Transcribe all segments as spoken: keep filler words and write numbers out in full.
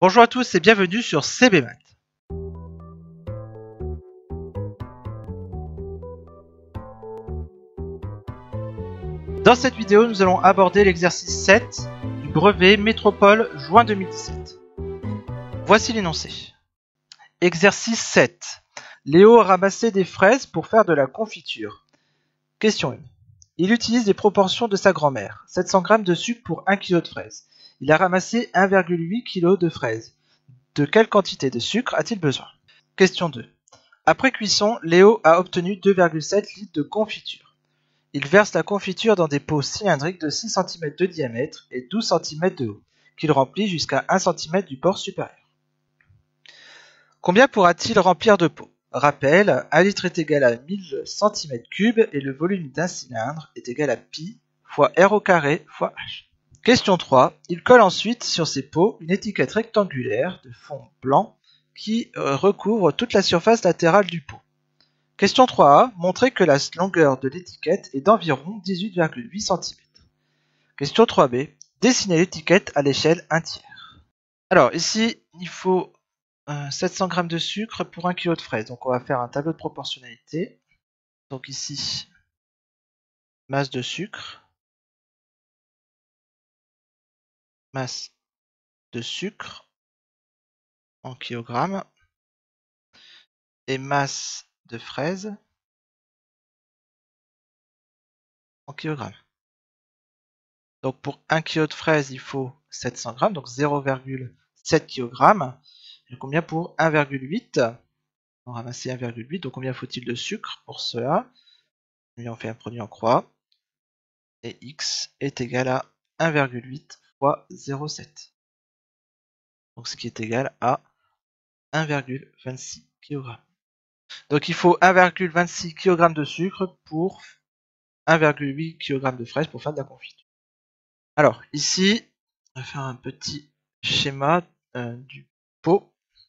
Bonjour à tous et bienvenue sur C B Math. Dans cette vidéo, nous allons aborder l'exercice sept du brevet Métropole juin deux mille dix-sept. Voici l'énoncé. Exercice sept. Léo a ramassé des fraises pour faire de la confiture. Question un. Il utilise les proportions de sa grand-mère, sept cents grammes de sucre pour un kilo de fraises. Il a ramassé un virgule huit kilos de fraises. De quelle quantité de sucre a-t-il besoin? Question deux. Après cuisson, Léo a obtenu deux virgule sept litres de confiture. Il verse la confiture dans des pots cylindriques de six centimètres de diamètre et douze centimètres de haut, qu'il remplit jusqu'à un centimètre du bord supérieur. Combien pourra-t-il remplir de pots? Rappel, un litre est égal à mille centimètres cubes et le volume d'un cylindre est égal à pi fois r au carré fois h. Question trois. Il colle ensuite sur ces pots une étiquette rectangulaire de fond blanc qui recouvre toute la surface latérale du pot. Question trois a. Montrez que la longueur de l'étiquette est d'environ dix-huit virgule huit centimètres. Question trois b. Dessinez l'étiquette à l'échelle un tiers. Alors ici, il faut euh, sept cents grammes de sucre pour un kilo de fraises. Donc on va faire un tableau de proportionnalité. Donc ici, masse de sucre. Masse de sucre en kilogrammes. Et masse de fraises en kilogrammes. Donc pour un kilo de fraises, il faut sept cents grammes, donc zéro virgule sept kilogrammes. Et combien pour un virgule huit? On va ramasser un virgule huit, donc combien faut-il de sucre pour cela? Et on fait un produit en croix. Et x est égal à un virgule huit fois zéro virgule sept. Donc ce qui est égal à un virgule vingt-six kilogrammes. Donc il faut un virgule vingt-six kilogrammes de sucre pour un virgule huit kilogrammes de fraises pour faire de la confiture. Alors ici, on va faire un petit schéma euh, du pot.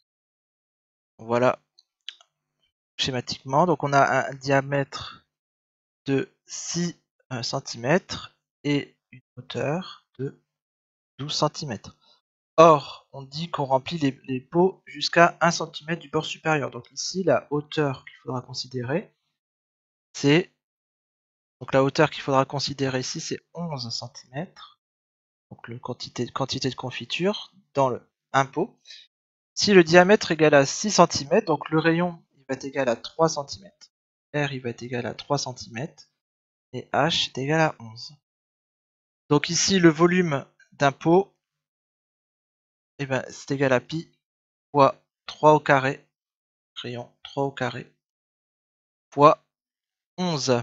Voilà, schématiquement. Donc on a un diamètre de six centimètres et une hauteur de douze centimètres. Or, on dit qu'on remplit les, les pots jusqu'à un centimètre du bord supérieur. Donc ici, la hauteur qu'il faudra considérer, c'est... Donc la hauteur qu'il faudra considérer ici, c'est onze centimètres. Donc la quantité, quantité de confiture dans le un pot. Si le diamètre est égal à six centimètres, donc le rayon il va être égal à trois centimètres. R il va être égal à trois centimètres. Et H est égal à onze. Donc ici, le volume d'un pot, eh ben, c'est égal à pi fois trois au carré, rayon trois au carré, fois onze.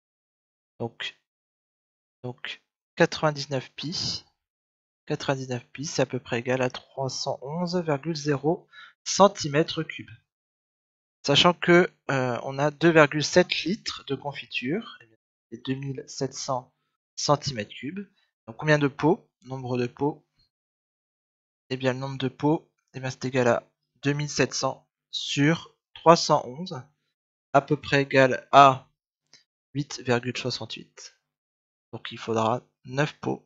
Donc, donc quatre-vingt-dix-neuf pi. quatre-vingt-dix-neuf pi, c'est à peu près égal à trois cent onze virgule zéro centimètres cubes. Sachant que euh, on a deux virgule sept litres de confiture et deux mille sept cents centimètres cubes. Donc combien de pots? Nombre de pots. Et bien le nombre de pots, eh bien, c'est égal à deux mille sept cents sur trois cent onze, à peu près égal à huit virgule soixante-huit. Donc il faudra neuf pots,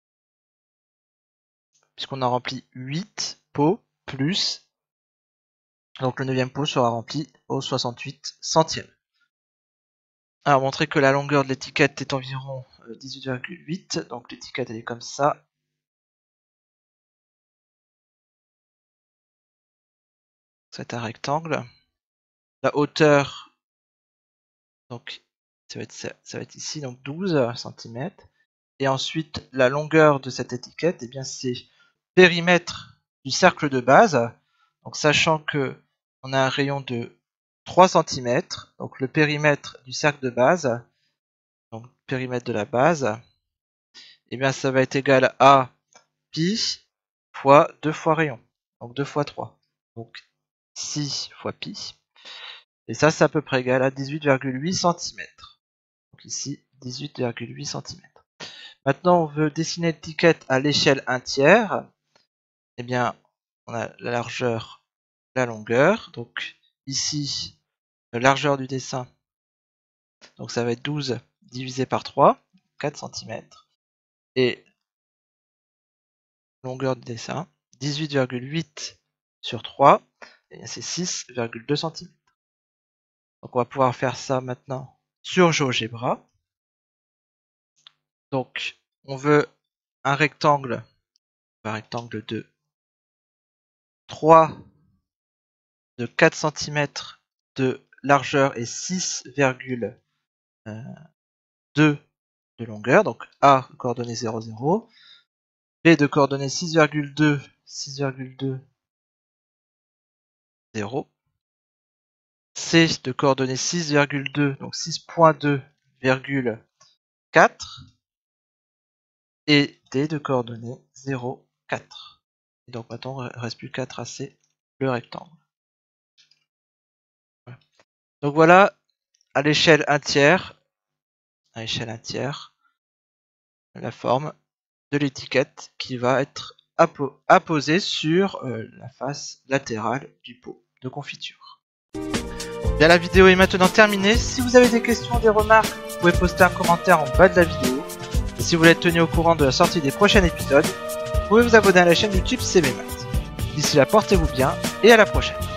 puisqu'on a rempli huit pots plus, donc le neuvième pot sera rempli au soixante-huit centième. Alors montrer que la longueur de l'étiquette est environ dix-huit virgule huit, donc l'étiquette elle est comme ça. C'est un rectangle. La hauteur, donc ça va être, ça va être ici, donc douze centimètres. Et ensuite, la longueur de cette étiquette, eh bien c'est périmètre du cercle de base. Donc sachant que on a un rayon de trois centimètres, donc le périmètre du cercle de base, donc périmètre de la base, eh bien ça va être égal à pi fois deux fois rayon, donc deux fois trois, donc six fois pi. Et ça, c'est à peu près égal à dix-huit virgule huit centimètres. Donc ici, dix-huit virgule huit centimètres. Maintenant, on veut dessiner l'étiquette à l'échelle un tiers. Eh bien, on a la largeur, la longueur. Donc ici, la largeur du dessin, donc ça va être douze divisé par trois, quatre centimètres. Et longueur du dessin, dix-huit virgule huit sur trois, et c'est six virgule deux centimètres. Donc on va pouvoir faire ça maintenant sur GeoGebra. Donc on veut un rectangle, un rectangle de trois de quatre centimètres de largeur et six virgule deux de longueur, donc A coordonnées zéro, zéro, B de coordonnées six virgule deux, six virgule deux, zéro, C de coordonnées six virgule deux, donc six virgule deux virgule quatre, et D de coordonnées zéro, quatre. Et donc maintenant il ne reste plus qu'à tracer le rectangle. Voilà. Donc voilà, à l'échelle un tiers, à l'échelle un tiers, la forme de l'étiquette qui va être apposée sur euh, la face latérale du pot de confiture. Bien, la vidéo est maintenant terminée. Si vous avez des questions, des remarques, vous pouvez poster un commentaire en bas de la vidéo. Et si vous voulez être tenu au courant de la sortie des prochains épisodes, vous pouvez vous abonner à la chaîne YouTube C B Math. D'ici là, portez-vous bien et à la prochaine.